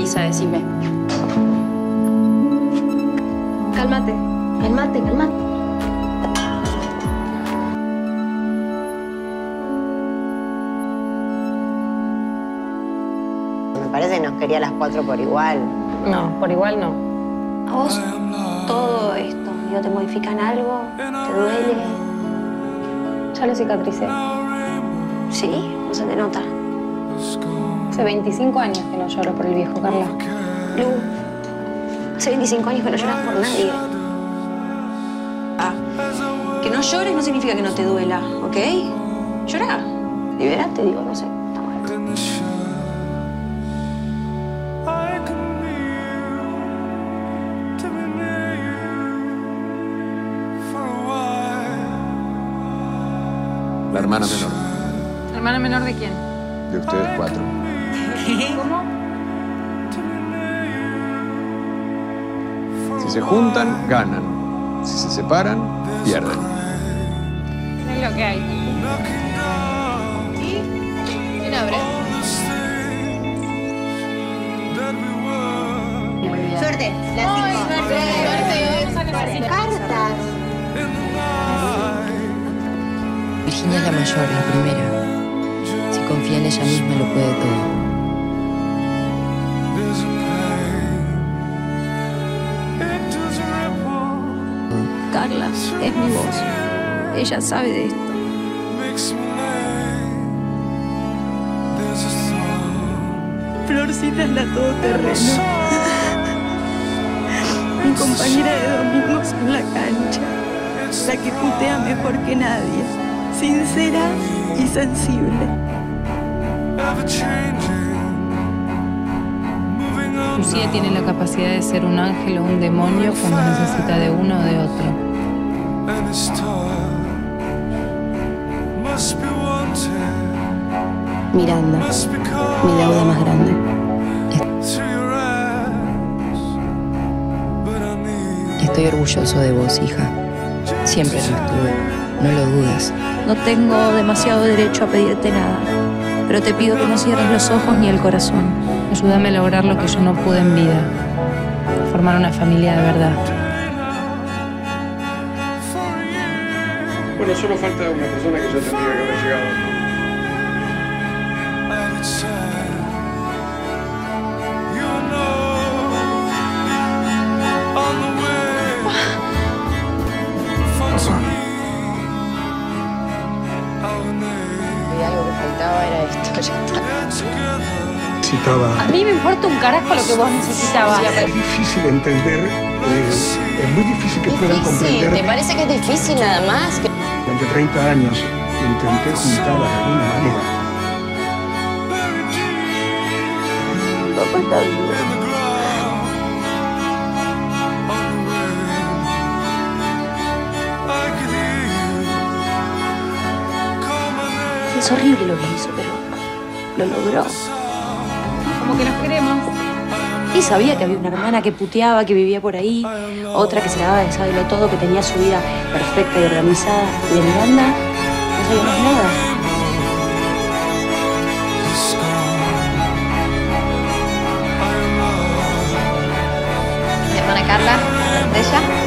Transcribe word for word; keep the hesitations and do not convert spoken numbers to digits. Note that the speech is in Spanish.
Isa, decime. Cálmate, cálmate, cálmate. Me parece que nos quería a las cuatro por igual. No, por igual no. ¿A vos todo esto, digo, te modifican algo? ¿Te duele? Ya lo cicatricé. Sí, no se te nota. Hace veinticinco años que no lloro por el viejo, Carla. Lu, hace veinticinco años que no lloras por nadie. Ah, que no llores no significa que no te duela, ¿ok? Llorá, liberate, digo, no sé, está mal. La hermana menor. ¿La hermana menor de quién? De ustedes cuatro. ¿Cómo? Si se juntan, ganan. Si se separan, pierden. Es lo que hay. ¿Y? ¿Quién abre? Suerte, las cinco. Suerte, vamos a necesitar. Cartas. Virginia es la mayor, la primera. Si confía en ella misma, lo puede todo. Carla, es mi voz. Ella sabe de esto. Florcita es la todoterreno. Mi compañera de domingos en la cancha. La que putea mejor que nadie. Sincera y sensible. Lucía tiene la capacidad de ser un ángel o un demonio cuando necesita de uno o de otro. Miranda, mi deuda más grande. Estoy orgulloso de vos, hija. Siempre lo estuve. No lo dudes. No tengo demasiado derecho a pedirte nada, pero te pido que no cierres los ojos ni el corazón. Ayúdame a lograr lo que yo no pude en vida. Formar una familia de verdad. Bueno, solo falta una persona que ya tendría que haber llegado. Y algo que faltaba era esto, ya está. Necesitaba... A mí me importa un carajo lo que vos necesitabas. Es difícil entender, eh, es muy difícil que puedan Difícil, comprender. ¿te parece que es difícil nada más? Que... Durante treinta años intenté juntarlas de alguna manera. Papá está vivo. Es horrible lo que hizo, pero lo logró. Como que nos queremos. Y sabía que había una hermana que puteaba, que vivía por ahí, otra que se la daba de saberlo todo, que tenía su vida perfecta y organizada. Y de Miranda no sabíamos nada. Mi hermana Carla, la estrella.